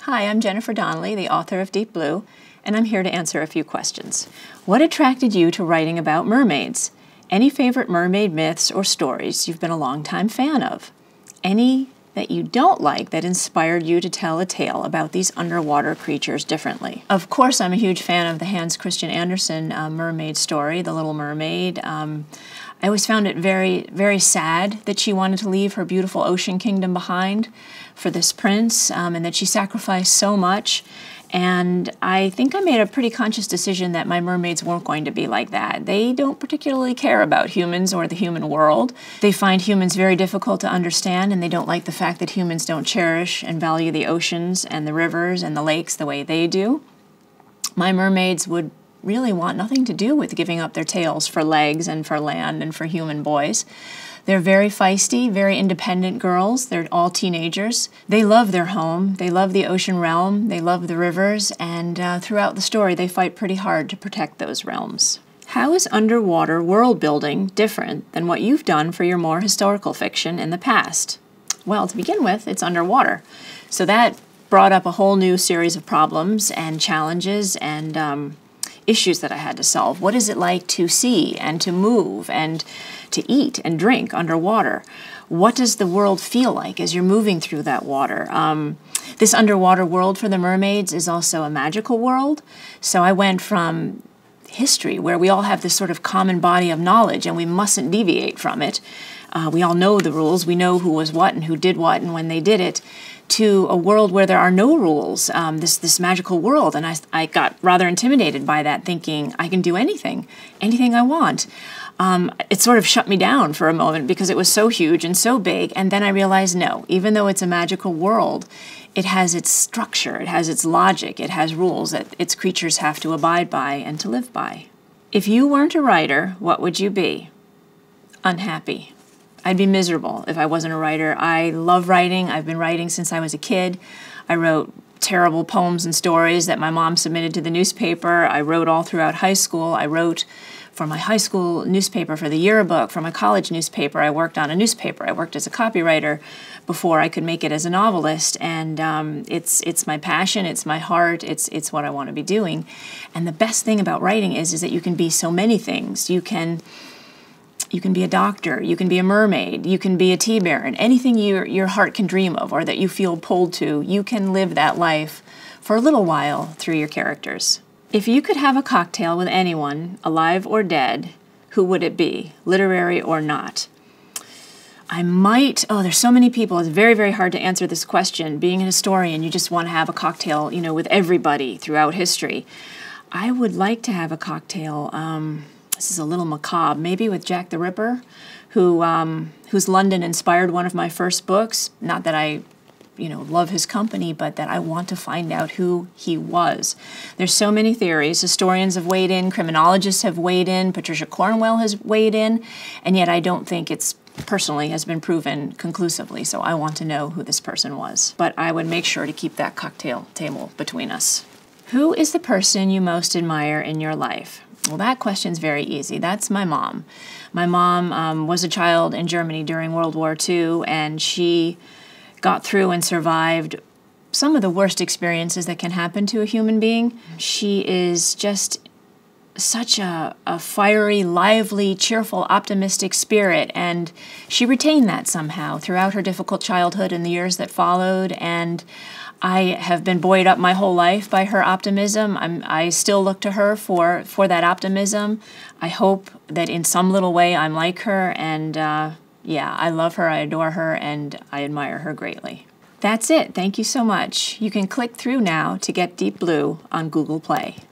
Hi, I'm Jennifer Donnelly, the author of Deep Blue, and I'm here to answer a few questions. What attracted you to writing about mermaids? Any favorite mermaid myths or stories you've been a longtime fan of? Any that you don't like that inspired you to tell a tale about these underwater creatures differently? Of course, I'm a huge fan of the Hans Christian Andersen mermaid story, The Little Mermaid. I always found it very, very sad that she wanted to leave her beautiful ocean kingdom behind for this prince, and that she sacrificed so much. And I think I made a pretty conscious decision that my mermaids weren't going to be like that. They don't particularly care about humans or the human world. They find humans very difficult to understand, and they don't like the fact that humans don't cherish and value the oceans and the rivers and the lakes the way they do. My mermaids would really want nothing to do with giving up their tails for legs and for land and for human boys. They're very feisty, very independent girls. They're all teenagers. They love their home. They love the ocean realm. They love the rivers. And throughout the story, they fight pretty hard to protect those realms. How is underwater world building different than what you've done for your more historical fiction in the past? Well, to begin with, it's underwater. So that brought up a whole new series of problems and challenges and issues that I had to solve. What is it like to see and to move and to eat and drink underwater? What does the world feel like as you're moving through that water? This underwater world for the mermaids is also a magical world. So I went from history, where we all have this sort of common body of knowledge and we mustn't deviate from it. We all know the rules. We know who was what and who did what and when they did it, to a world where there are no rules, this magical world. And I got rather intimidated by that, thinking I can do anything I want. It sort of shut me down for a moment because it was so huge and so big. And then I realized, no, even though it's a magical world, it has its structure, it has its logic, it has rules that its creatures have to abide by and to live by. If you weren't a writer, what would you be? Unhappy. I'd be miserable if I wasn't a writer. I love writing. I've been writing since I was a kid. I wrote terrible poems and stories that my mom submitted to the newspaper. I wrote all throughout high school. I wrote for my high school newspaper, for the yearbook, for my college newspaper. I worked on a newspaper. I worked as a copywriter before I could make it as a novelist. And it's my passion. It's my heart. It's what I want to be doing. And the best thing about writing is that you can be so many things. You can be a doctor, you can be a mermaid, you can be a tea baron, anything your heart can dream of or that you feel pulled to, you can live that life for a little while through your characters. If you could have a cocktail with anyone, alive or dead, who would it be, literary or not? There's so many people, it's very, very hard to answer this question. Being a historian, you just want to have a cocktail, with everybody throughout history. I would like to have a cocktail, this is a little macabre, maybe with Jack the Ripper, whose London inspired one of my first books. Not that I, love his company, but that I want to find out who he was. There's so many theories. Historians have weighed in, criminologists have weighed in, Patricia Cornwell has weighed in, and yet I don't think it's personally has been proven conclusively, so I want to know who this person was. But I would make sure to keep that cocktail table between us. Who is the person you most admire in your life? Well, that question's very easy. That's my mom. My mom was a child in Germany during World War II, and she got through and survived some of the worst experiences that can happen to a human being. She is just such a fiery, lively, cheerful, optimistic spirit, and she retained that somehow throughout her difficult childhood and the years that followed, and I have been buoyed up my whole life by her optimism. I still look to her for that optimism. I hope that in some little way I'm like her, and yeah, I love her, I adore her, and I admire her greatly. That's it. Thank you so much. You can click through now to get Deep Blue on Google Play.